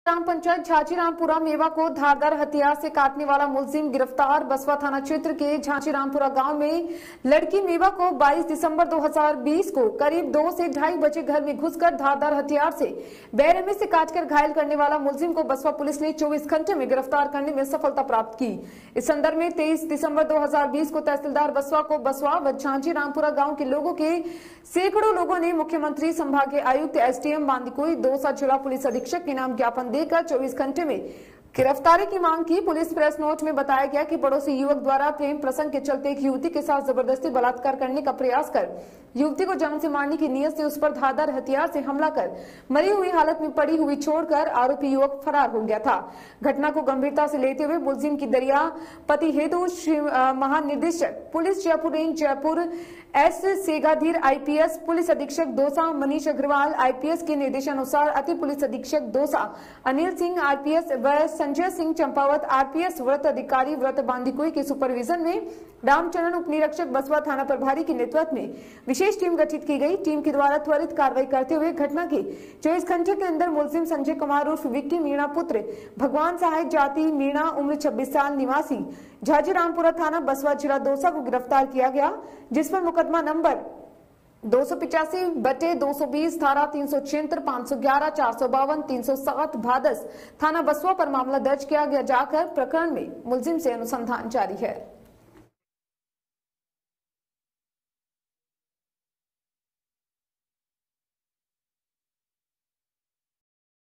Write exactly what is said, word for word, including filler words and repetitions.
ग्राम पंचायत झांसीरामपुरा मेवा को धारदार हथियार से काटने वाला मुलजिम गिरफ्तार। बसवा थाना क्षेत्र के झांसीरामपुरा गांव में लड़की मेवा को बाईस दिसंबर दो हज़ार बीस को करीब दो से ढाई बजे घर में घुसकर धारदार हथियार से बेरहमी से काटकर घायल करने वाला मुलजिम को बसवा पुलिस ने चौबीस घंटे में गिरफ्तार करने में सफलता प्राप्त की। इस संदर्भ में तेईस दिसंबर दो हज़ार बीस को तहसीलदार बसवा को बसवा व झांसीरामपुरा गाँव के लोगों के सैकड़ों लोगों ने मुख्यमंत्री संभागीय आयुक्त एसडीएम बांदीकुई दौसा जिला पुलिस अधीक्षक के नाम ज्ञापन देकर चौबीस घंटे में गिरफ्तारी की मांग की। पुलिस प्रेस नोट में बताया गया कि पड़ोसी युवक द्वारा प्रेम प्रसंग के चलते एक युवती के साथ जबरदस्ती बलात्कार करने का प्रयास कर युवती को जान से मारने की नीयत से उस पर धारदार हथियार से हमला कर मरी हुई हालत में पड़ी हुई छोड़कर आरोपी युवक फरार हो गया था। घटना को गंभीरता से लेते हुए मुलजिम की दरिया पति हेतु महानिदेशक police Jaipur range Jaipur S Sengathir IPS police अधीक्षक दौसा मनीष अग्रवाल आईपीएस के निर्देशानुसार अति पुलिस अधीक्षक दौसा अनिल सिंह आरपीएस व संजय सिंह चंपावत आरपीएस व्रत अधिकारी व्रत बांदीकुई के सुपरविजन में रामचरण उप निरीक्षक बसवा थाना प्रभारी के नेतृत्व में विशेष टीम गठित की गई। टीम के द्वारा त्वरित कार्रवाई करते हुए घटना के चौबीस घंटे के अंदर मुलजिम संजय कुमार उर्फ विक्की मीणा पुत्र भगवान सहायक जाति मीणा उम्र छब्बीस साल निवासी झांसीरामपुरा थाना बसवा जिला दौसा को गिरफ्तार किया गया, जिस पर मुकदमा नंबर दो सौ पिचासी बटे दो सौ बीस धारा तीन सौ छिहत्तर पाँच सौ ग्यारह चार सौ बावन तीन सौ सात भादस थाना बसवा पर मामला दर्ज किया गया। जाकर प्रकरण में मुलजिम से अनुसंधान जारी है।